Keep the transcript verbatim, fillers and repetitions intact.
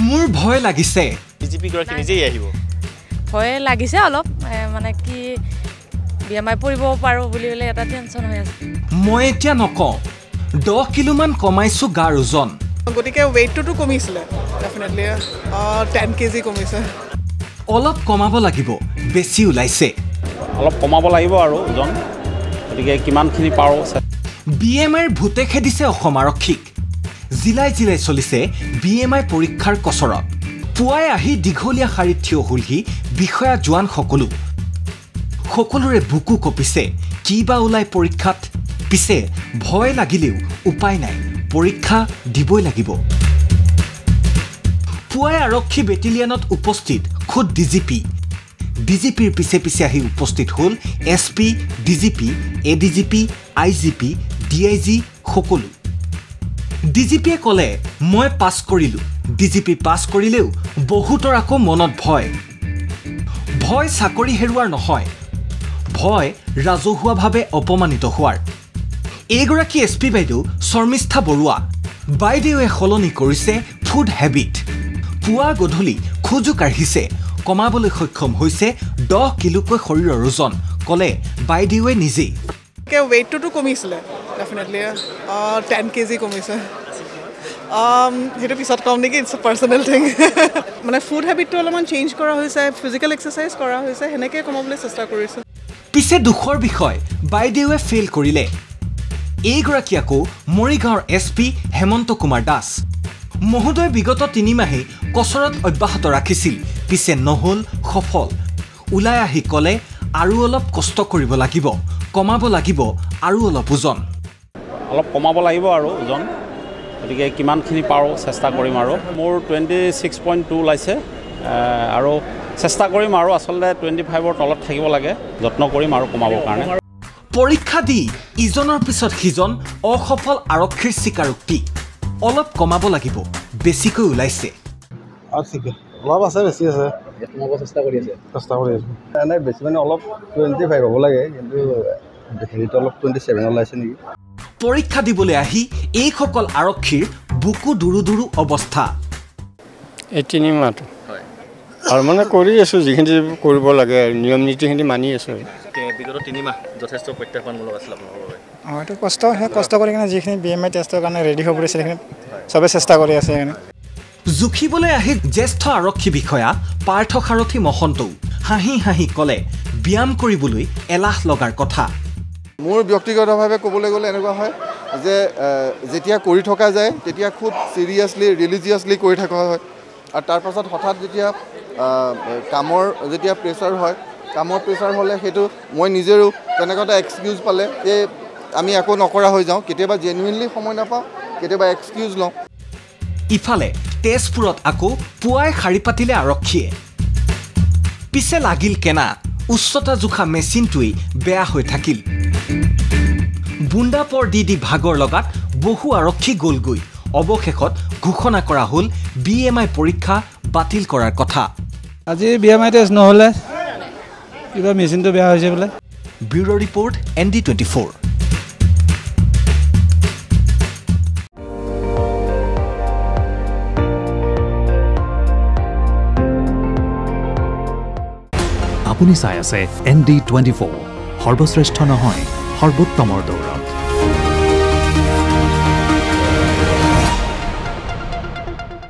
মোৰ ভয় লাগিছে বিজেপি গৰাকী নিজেই আহিব ভয় লাগিছে অলপ মানে কি বিএমআই পৰিব পাৰো বুলি বলে এটা টেনচন হৈ আছে মই এতিয়া নকওঁ দহ কিলো মান কমাইছো গাৰ ওজন গতিকে ওয়েটটো কমিছিলে ডেফিনেটলি দহ কেজি কমিছে অলপ কমাব লাগিব বেছি ওলাইছে অলপ কমাব লাগিব আৰু ওজন গতিকে কিমানখিনি পাৰো বিএমআইৰ ভূতে খেদিছে অসম আৰক্ষীক জিলাই জিলাই চলিছে বিএমআই পৰীক্ষাৰ কচৰত পুৱাই আহি দীঘলীয়া শাৰীত থিয় হ'লহি বিষয়া জোৱান সকলো সকলোৰে বুকু কপিছে কি বা ওলাই পৰীক্ষাত পিছে ভয় লাগিলেও উপায় নাই পৰীক্ষা দিবই লাগিব পুৱাই আৰক্ষী বেটেলিয়নত উপস্থিত খুদ ডিজিপি ডিজিপিৰ পিছে পিছে আহি উপস্থিত হ'ল SP DGP ADGP IGP DIG সকলো ডিজিপিয়ে ক'লে মই পাছ কৰিলোঁ ডিজিপি পাছ কৰিলেও বহুতৰ আকৌ মনত ভয় ভয় চাকৰি হেৰুৱাৰ নহয় ভয় ৰাজহুৱাভাৱে অপমানিত হোৱাৰ এইগৰাকী এছপি বাইদেউ শৰ্মিষ্ঠা বৰুৱা বাইদেৱে সলনি কৰিছে ফুড হেবিট পুৱা গধূলি খোজো কাঢ়িছে কমাবলৈ সক্ষম হৈছে দহ কিলোকৈ শৰীৰৰ ওজন ক'লে বাইদেৱে নিজেই ওয়েটটো কমিছিলে ডেফিনেটলি দহ কেজি কমিছে সেইটো পিছত কম নেকি ইটছ এ পাৰ্চনেল থিং মানে ফুড হেবিটটো অলপমান চেঞ্জ কৰা হৈছে ফিজিকেল এক্সাৰচাইজ কৰা হৈছে সেনেকৈ কমাবলৈ চেষ্টা কৰিছোঁ পিছে দুখৰ বিষয় বাইদেৱে ফেইল কৰিলে এইগৰাকী আকৌ মৰিগাঁৱৰ এছ পি হেমন্ত কুমাৰ দাস মহোদয় বিগত তিনিমাহে কচৰত অব্যাহত ৰাখিছিল পিছে নহ'ল সফল ওলাই আহি ক'লে আৰু অলপ কষ্ট কৰিব লাগিব কমাব লাগিব আৰু অলপ ওজন অলপ কমাব লাগিব আৰু ওজন গতিকে কিমানখিনি পাৰো চেষ্টা কৰিম আৰু মোৰ টুৱেণ্টি ছিক্স পইণ্ট টু ওলাইছে আৰু চেষ্টা কৰিম আৰু আচলতে টুৱেণ্টি ফাইভৰ তলত থাকিব লাগে যত্ন কৰিম আৰু কমাবৰ কাৰণে পৰীক্ষা দি ইজনৰ পিছত সিজন অসফল আৰক্ষীৰ স্বীকাৰোক্তি অলপ কমাব লাগিব বেছিকৈ ওলাইছে অলপ আছে বেছি আছে কমাব চেষ্টা কৰি আছে চেষ্টা কৰি আছোঁ নাই বেছি মানে অলপ টুৱেণ্টি ফাইভ হ'ব লাগে কিন্তু হেৰিটো অলপ টুৱেণ্টি ছেভেন ওলাইছে নেকি পৰীক্ষা দিবলৈ আহি এইসকল আৰক্ষীৰ বুকু দুৰু দুৰু অৱস্থা এই তিনি মাহটো আৰু মানে কৰি আছোঁ যিখিনি কৰিব লাগে নিয়ম নীতিখিনি মানি আছোঁ বিগত তিনি মাহ যথেষ্ট প্ৰত্যাহ্বানমূলক আছিল আপোনালোকৰ বাবে অঁ এইটো কষ্ট সেই কষ্ট কৰি কিনে যিখিনি বি এম আই টেষ্টৰ কাৰণে ৰেডি হ'ব পৰিছে সেইখিনি চবে চেষ্টা কৰি আছে সেইখিনি জুখিবলৈ আহি জ্যেষ্ঠ আৰক্ষী বিষয়া পাৰ্থ সাৰথী মহন্তও হাঁহি হাঁহি ক'লে ব্যায়াম কৰিবলৈ এলাহ লগাৰ কথা মোৰ ব্যক্তিগতভাৱে ক'বলৈ গ'লে এনেকুৱা হয় যে যেতিয়া কৰি থকা যায় তেতিয়া খুব চিৰিয়াছলি ৰিলিজিয়াছলি কৰি থকা হয় আৰু তাৰ পাছত হঠাৎ যেতিয়া কামৰ যেতিয়া প্ৰেছাৰ হয় কামৰ প্ৰেছাৰ হ'লে সেইটো মই নিজেও তেনেকুৱা এটা এক্সকিউজ পালে যে আমি একো নকৰা হৈ যাওঁ কেতিয়াবা জেনুইনলি সময় নাপাওঁ কেতিয়াবা এক্সকিউজ লওঁ ইফালে তেজপুৰত আকৌ পুৱাই শাৰী পাতিলে আৰক্ষীয়ে পিছে লাগিল কেনা উচ্চতা জোখা মেচিনটোৱেই বেয়া হৈ থাকিল বুন্দাপৰ দি দি ভাগৰ লগাত বহু আৰক্ষী গ'লগৈ অৱশেষত ঘোষণা কৰা হ'ল বি এম আই পৰীক্ষা বাতিল কৰাৰ কথা আজি বি এম আই টেষ্ট নহ'লে কিবা মেচিনটো বেয়া হৈছে বোলে bureau' report N D twenty four আপুনি চাই আছে এন ডি টুৱেণ্টি ফ'ৰ সৰ্বশ্ৰেষ্ঠ নহয় সৰ্বোত্তমৰ দৌৰ